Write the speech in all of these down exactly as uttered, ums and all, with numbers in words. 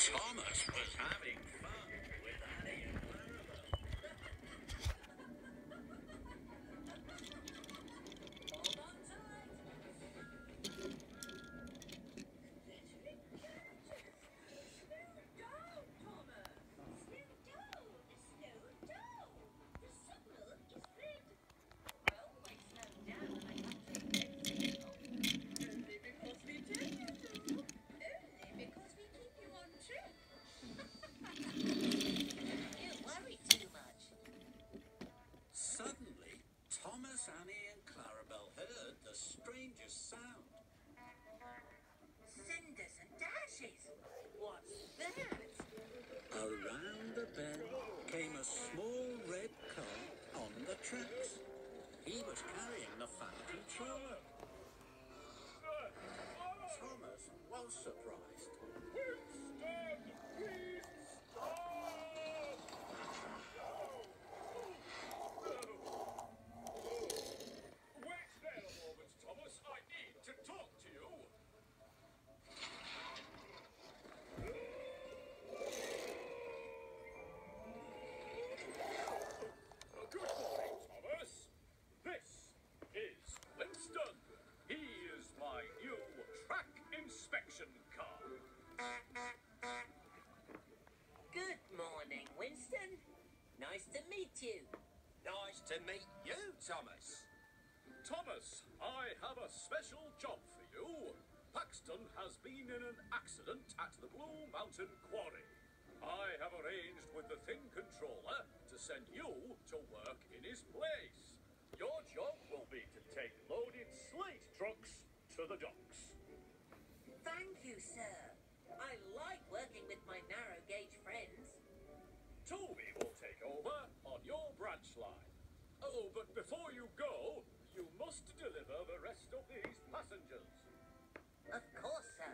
Thomas was having fun with Annie and Clarabel. Hold on tight. Slow down, Thomas. Slow down. Slow down. The signal is red. I always slow down when I come to a red signal. Only because we tell you to. Only because we keep you on track. You worry too much. Suddenly, Thomas, Annie, and Clarabel heard the strangest sound. Cinders and dashes. What's that? Around the bend came a small red car on the tracks. He was carrying the phantom trawler. Thomas was surprised. Winston, please stop! Wait there a moment, Thomas. I need to talk to you. Good morning, Thomas. This is Winston. He is my new track inspection car. Good morning, Winston. Nice to meet you. Nice to meet you, Thomas. Thomas, I have a special job for you. Paxton has been in an accident at the Blue Mountain Quarry. I have arranged with the Thing Controller to send you to work in his place. Your job will be to take loaded slate trucks to the docks. Thank you, sir. I like working with my narrow gauge friends. Toby will take over on your branch line. Oh, but before you go, you must deliver the rest of these passengers. Of course, sir.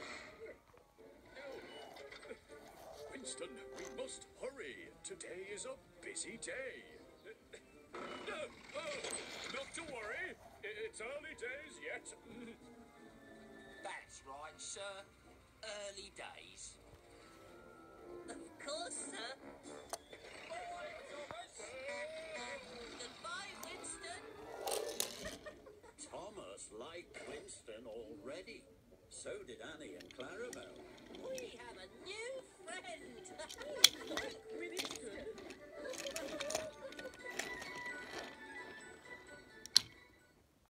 Winston, we must hurry. Today is a busy day. No, oh, not to worry. It's early days yet. That's right, sir. Early days. Of course, sir. Goodbye, Winston. Thomas liked Winston already. So did Annie and Clarabel. We have a new friend. Minnie